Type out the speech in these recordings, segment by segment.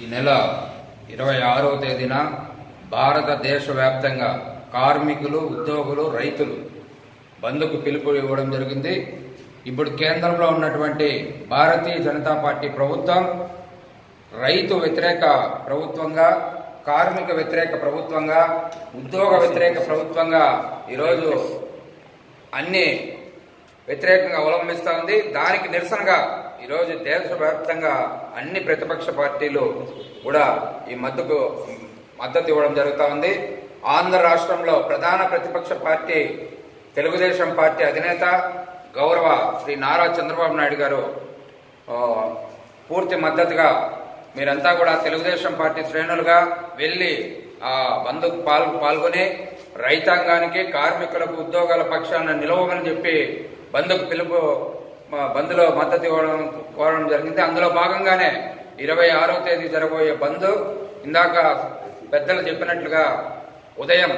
ఈ నెల 26వ తేదీన భారతదేశ వ్యాప్తంగా కార్మికులు, ఉద్యోగులు, రైతులు బంద్కు పిలుపు ఇవ్వడం జరిగింది. ఇప్పుడు కేంద్రంలో ఉన్నటువంటి భారతీయ జనతా పార్టీ ప్రభుత్వం రైతు వ్యతిరేక ప్రభుత్వంగా, కార్మిక వ్యతిరేక ప్రభుత్వంగా, ఉద్యోగ వ్యతిరేక ప్రభుత్వంగా ఈరోజు అన్ని వ్యతిరేకంగా అవలంబిస్తూ ఉంది. దానికి నిరసనగా ఈరోజు దేశవ్యాప్తంగా అన్ని ప్రతిపక్ష పార్టీలు కూడా ఈ మద్దతు ఇవ్వడం జరుగుతూ ఉంది. ఆంధ్ర రాష్ట్రంలో ప్రధాన ప్రతిపక్ష పార్టీ తెలుగుదేశం పార్టీ అధినేత గౌరవ శ్రీ నారా చంద్రబాబు నాయుడు గారు పూర్తి మద్దతుగా మీరంతా కూడా తెలుగుదేశం పార్టీ శ్రేణులుగా వెళ్లి ఆ బంద్కు పాల్గొని రైతాంగానికి, కార్మికులకు, ఉద్యోగాల పక్షాన నిలవమని చెప్పి బంద్లో మద్దతు కోరడం జరిగింది. అందులో భాగంగానే 26వ తేదీ జరగబోయే బంద్ ఇందాక పెద్దలు చెప్పినట్లుగా ఉదయం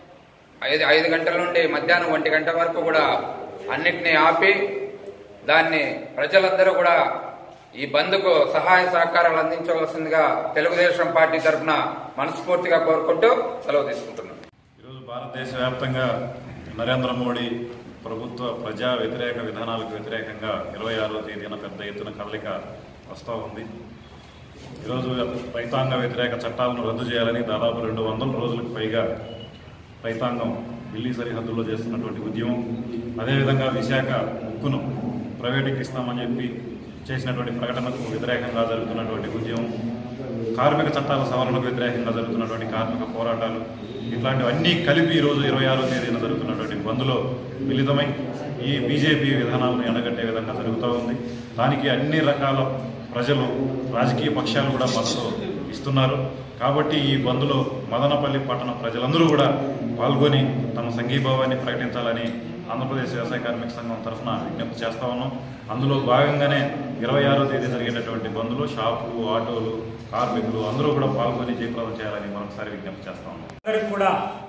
5 గంటల నుండి మధ్యాహ్నం 1 గంట వరకు కూడా అన్నిటినీ ఆపి దాన్ని ప్రజలందరూ కూడా ఈ బంద్కు సహాయ సహకారాలు అందించవలసిందిగా తెలుగుదేశం పార్టీ తరఫున మనస్ఫూర్తిగా కోరుకుంటూ సెలవు తీసుకుంటున్నాం. ఈరోజు భారతదేశ వ్యాప్తంగా నరేంద్ర మోడీ ప్రభుత్వ ప్రజా వ్యతిరేక విధానాలకు వ్యతిరేకంగా 26వ తేదీన పెద్ద ఎత్తున కదలిక వస్తూ ఉంది. ఈరోజు రైతాంగ వ్యతిరేక చట్టాలను రద్దు చేయాలని దాదాపు 200 రోజులకు పైగా రైతాంగం ఢిల్లీ సరిహద్దుల్లో చేస్తున్నటువంటి ఉద్యమం, అదేవిధంగా విశాఖ ఉక్కును ప్రైవేటీకరిస్తామని చెప్పి చేసినటువంటి ప్రకటనకు వ్యతిరేకంగా జరుగుతున్నటువంటి ఉద్యమం, కార్మిక చట్టాల సవరణకు వ్యతిరేకంగా జరుగుతున్నటువంటి కార్మిక పోరాటాలు, ఇట్లాంటివన్నీ కలిపి ఈరోజు 26వ తేదీన జరుగుతున్నటువంటి బంద్లో మిళితమై ఈ బీజేపీ విధానాలను ఎండగట్టే విధంగా జరుగుతూ ఉంది. దానికి అన్ని రకాల ప్రజలు, రాజకీయ పక్షాలు కూడా మద్దతు ఇస్తున్నారు. కాబట్టి ఈ బంద్లో మదనపల్లి పట్టణ ప్రజలందరూ కూడా పాల్గొని తమ సంఘీభావాన్ని ప్రకటించాలని ఆంధ్రప్రదేశ్ వ్యవసాయ కార్మిక సంఘం తరఫున విజ్ఞప్తి చేస్తా ఉన్నాం. అందులో భాగంగానే 26వ తేదీ జరిగేటటువంటి బంద్లో షాపులు, ఆటోలు, కార్మికులు అందరూ కూడా పాల్గొని జయప్రదం చేయాలని మరొకసారి విజ్ఞప్తి చేస్తా ఉన్నాం. అందరికి కూడా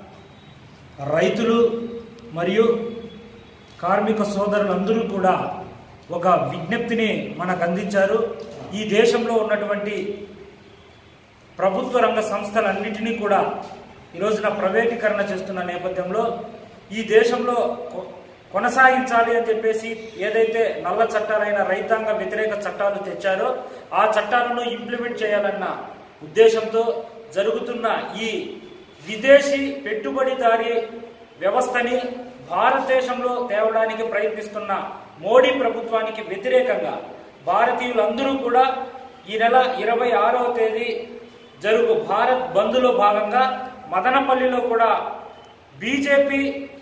రైతులు మరియు కార్మిక సోదరులందరూ కూడా ఒక విజ్ఞప్తిని మనకు అందించారు. ఈ దేశంలో ఉన్నటువంటి ప్రభుత్వ రంగ సంస్థలన్నింటినీ కూడా ఈ రోజున ప్రైవేటీకరణ చేస్తున్న నేపథ్యంలో ఈ దేశంలో కొనసాగించాలి అని చెప్పేసి ఏదైతే నల్ల చట్టాలైన రైతాంగ వ్యతిరేక చట్టాలు తెచ్చారో ఆ చట్టాలను ఇంప్లిమెంట్ చేయాలన్న ఉద్దేశంతో జరుగుతున్న ఈ విదేశీ పెట్టుబడిదారీ వ్యవస్థని భారతదేశంలో తేవడానికి ప్రయత్నిస్తున్న మోడీ ప్రభుత్వానికి వ్యతిరేకంగా భారతీయులందరూ కూడా ఈ నెల 26వ తేదీ జరుగు భారత్ బంద్లో భాగంగా మదనపల్లిలో కూడా బీజేపీ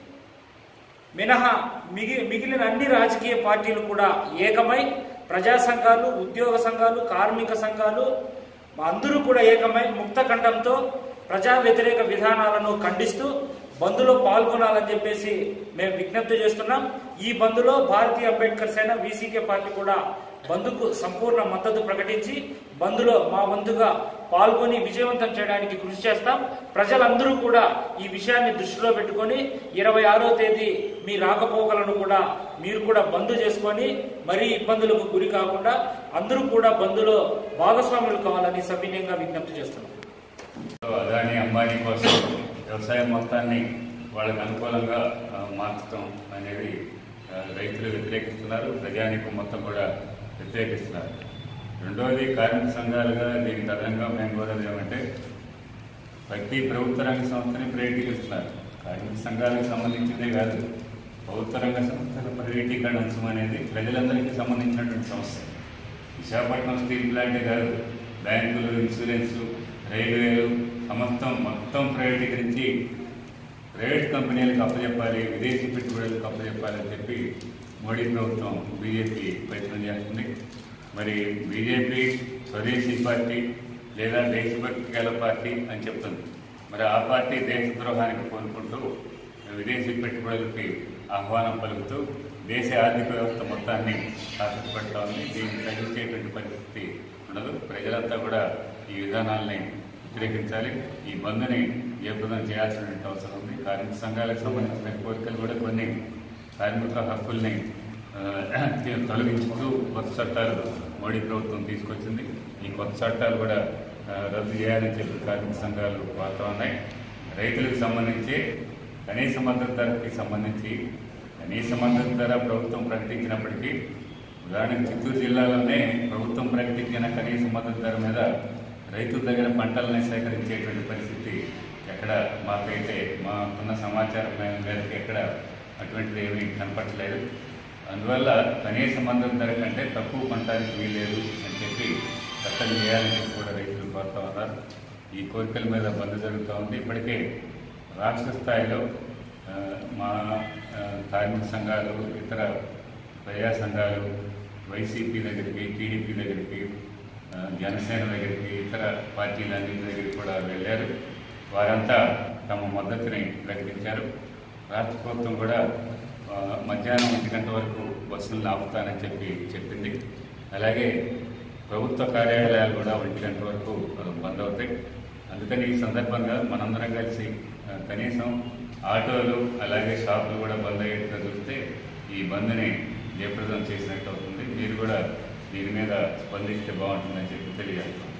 మినహా మిగిలిన అన్ని రాజకీయ పార్టీలు కూడా ఏకమై, ప్రజా సంఘాలు, ఉద్యోగ సంఘాలు, కార్మిక సంఘాలు అందరూ కూడా ఏకమై ముక్తకంఠంతో ప్రజా వ్యతిరేక విధానాలను ఖండిస్తూ బంద్లో పాల్గొనాలని చెప్పేసి మేము విజ్ఞప్తి చేస్తున్నాం. ఈ బంద్లో భారతీయ అంబేద్కర్ సేన, వీసీకే పార్టీ కూడా బంద్కు సంపూర్ణ మద్దతు ప్రకటించి బంద్లో మా వంతుగా పాల్గొని విజయవంతం చేయడానికి కృషి చేస్తాం. ప్రజలందరూ కూడా ఈ విషయాన్ని దృష్టిలో పెట్టుకొని 26వ తేదీ మీ రాకపోకలను కూడా మీరు కూడా బంద్ చేసుకొని మరీ ఇబ్బందులకు గురి కాకుండా అందరూ కూడా బంద్లో భాగస్వాములు కావాలని సవినయంగా విజ్ఞప్తి చేస్తున్నాం. అదాని, అంబానీ కోసం వ్యవసాయం మొత్తాన్ని వాళ్ళకు అనుకూలంగా మార్చడం అనేది రైతులు వ్యతిరేకిస్తున్నారు, ప్రజానీకం మొత్తం కూడా వ్యతిరేకిస్తున్నారు. రెండవది, కార్మిక సంఘాలుగా దీనికి అదనంగా మేము కోరేది ఏమంటే ప్రతి ప్రభుత్వ రంగ సంస్థని ప్రైవేటీకరిస్తున్నారు. కార్మిక సంఘాలకు సంబంధించిందే కాదు, ప్రభుత్వ రంగ సంస్థల ప్రైవేటీకరణ అంశం అనేది ప్రజలందరికీ సంబంధించినటువంటి సమస్య. విశాఖపట్నం స్టీల్ ప్లాంటే కాదు, బ్యాంకులు, ఇన్సూరెన్స్, రైల్వేలు మొత్తం ప్రైవేటీకరించి ప్రైవేట్ కంపెనీలకు అప్పచెప్పాలి, విదేశీ పెట్టుబడులకు అప్పచెప్పాలని చెప్పి మోడీ ప్రభుత్వం, బీజేపీ ప్రయత్నం చేస్తుంది. మరి బీజేపీ స్వదేశీ పార్టీ లేదా దేశభక్తి గల పార్టీ అని చెప్తుంది. మరి ఆ పార్టీ దేశద్రోహానికి కోరుకుంటూ విదేశీ పెట్టుబడులకి ఆహ్వానం పలుకుతూ దేశ ఆర్థిక వ్యవస్థ మొత్తాన్ని తాకట్టు ఉంది. దీన్ని తగ్గించేటువంటి పరిస్థితి ఉండదు. ప్రజలంతా కూడా ఈ విధానాలని వ్యతిరేకించాలి. ఈ బంద్ని జయప్రదం చేయాల్సినటువంటి అవసరం ఉంది. కార్మిక సంఘాలకు సంబంధించిన కోరికలు కూడా కొన్ని కార్మిక హక్కుల్ని తొలగించుతూ కొత్త చట్టాలు మోడీ ప్రభుత్వం తీసుకొచ్చింది. ఈ కొత్త చట్టాలు కూడా రద్దు చేయాలని చెప్పి కార్మిక సంఘాలు కోరుతా ఉన్నాయి. రైతులకు సంబంధించి కనీస మద్దతు ధరకి సంబంధించి కనీస మద్దతు ధర ప్రభుత్వం ప్రకటించినప్పటికీ ఉదాహరణకు చిత్తూరు జిల్లాలోనే ప్రభుత్వం ప్రకటించిన కనీస మద్దతు ధర మీద రైతుల దగ్గర పంటలని సేకరించేటువంటి పరిస్థితి ఎక్కడ మాకైతే మాకున్న సమాచారం మేరకు ఎక్కడ అటువంటిది ఏమీ కనపట్టలేదు. అందువల్ల కనీస మద్దతు ధర కంటే తక్కువ కొనడానికి వీల్లేదు అని చెప్పి చట్టం చేయాలని చెప్పి కూడా రైతులు కోరుతా ఉన్నారు. ఈ కోరికల మీద బంద్ జరుగుతూ ఉంది. ఇప్పటికే రాష్ట్ర స్థాయిలో మా కార్మిక సంఘాలు, ఇతర ప్రజా సంఘాలు వైసీపీ దగ్గరికి, టీడీపీ దగ్గరికి, జనసేన దగ్గరికి, ఇతర పార్టీలన్నింటి దగ్గరికి కూడా వెళ్ళారు. వారంతా తమ మద్దతుని ప్రకటించారు. రాష్ట్ర ప్రభుత్వం కూడా మధ్యాహ్నం 1 గంట వరకు బస్సులను ఆపుతానని చెప్పింది. అలాగే ప్రభుత్వ కార్యాలయాలు కూడా 1 గంట వరకు బంద్ అవుతాయి. అందుకని ఈ సందర్భంగా మనందరం కలిసి కనీసం ఆటోలు అలాగే షాపులు కూడా బంద్ అయ్యేట్టుగా చూస్తే ఈ బంద్ని జయప్రదం చేసినట్టు అవుతుంది. మీరు కూడా దీని మీద స్పందిస్తే బాగుంటుందని చెప్పి తెలియజేస్తాం.